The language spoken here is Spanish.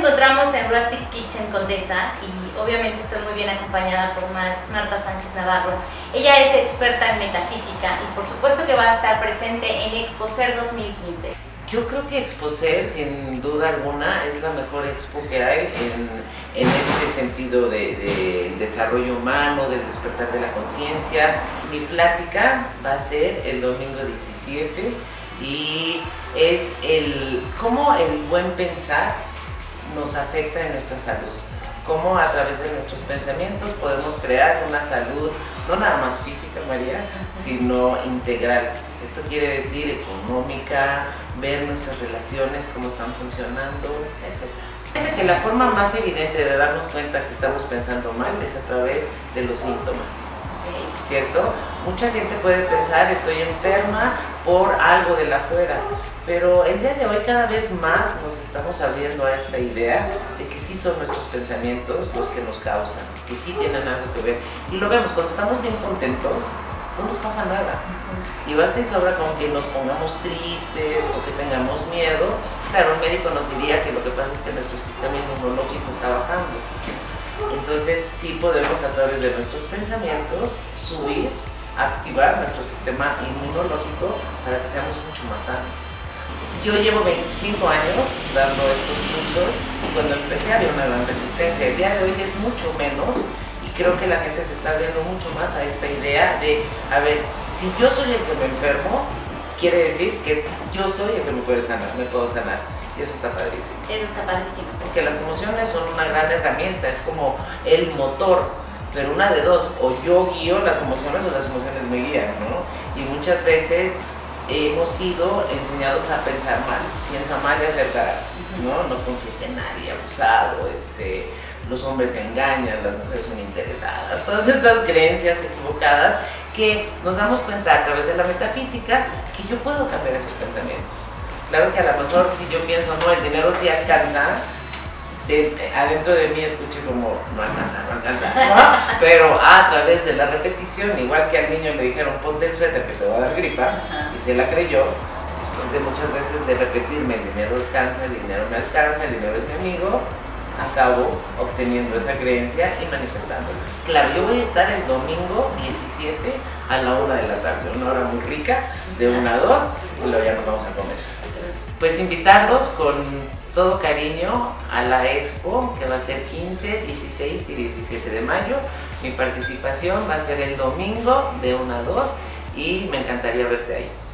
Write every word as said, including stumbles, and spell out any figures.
encontramos en Rustic Kitchen Condesa y obviamente estoy muy bien acompañada por Mar Marta Sánchez Navarro. Ella es experta en metafísica y por supuesto que va a estar presente en Exposer dos mil quince. Yo creo que Exposer, sin duda alguna, es la mejor expo que hay en, en este sentido de, de desarrollo humano, del despertar de la conciencia. Mi plática va a ser el domingo diecisiete y es el cómo el buen pensar nos afecta en nuestra salud. Cómo a través de nuestros pensamientos podemos crear una salud, no nada más física, María, sino integral. Esto quiere decir económica, ver nuestras relaciones, cómo están funcionando, etcétera. Que la forma más evidente de darnos cuenta que estamos pensando mal es a través de los síntomas, ¿cierto? Mucha gente puede pensar, estoy enferma por algo de la afuera, pero el día de hoy cada vez más nos estamos abriendo a esta idea de que sí son nuestros pensamientos los que nos causan, que sí tienen algo que ver. Y lo vemos, cuando estamos bien contentos, no nos pasa nada. Y basta y sobra con que nos pongamos tristes o que tengamos miedo. Claro, un médico nos diría que lo que pasa es que nuestro sistema inmunológico está bajando. Entonces sí podemos a través de nuestros pensamientos subir, activar nuestro sistema inmunológico para que seamos mucho más sanos. Yo llevo veinticinco años dando estos cursos y cuando empecé había una gran resistencia. El día de hoy es mucho menos y creo que la gente se está abriendo mucho más a esta idea de, a ver, si yo soy el que me enfermo, quiere decir que yo soy el que me puede sanar, me puedo sanar. Y eso está padrísimo. Eso está padrísimo. Porque las emociones son una gran herramienta, es como el motor, pero una de dos, o yo guío las emociones o las emociones me guían, ¿no? Y muchas veces hemos sido enseñados a pensar mal, piensa mal y acertarás, ¿no? No confíes en nadie, abusado, este, los hombres engañan, las mujeres son interesadas, todas estas creencias equivocadas que nos damos cuenta a través de la metafísica que yo puedo cambiar esos pensamientos. Claro que a lo mejor si yo pienso, no, el dinero sí alcanza, de, adentro de mí escuché como, no alcanza, no alcanza, ¿no? Pero a través de la repetición, igual que al niño le dijeron, ponte el suéter que te va a dar gripa, y se la creyó, después de muchas veces de repetirme, el dinero alcanza, el dinero me alcanza, el dinero es mi amigo, acabo obteniendo esa creencia y manifestándola. Claro, yo voy a estar el domingo diecisiete a la una de la tarde, una hora muy rica, de una a dos, y luego ya nos vamos a comer. Pues invitarlos con todo cariño a la expo que va a ser quince, dieciséis y diecisiete de mayo. Mi participación va a ser el domingo de una a dos y me encantaría verte ahí.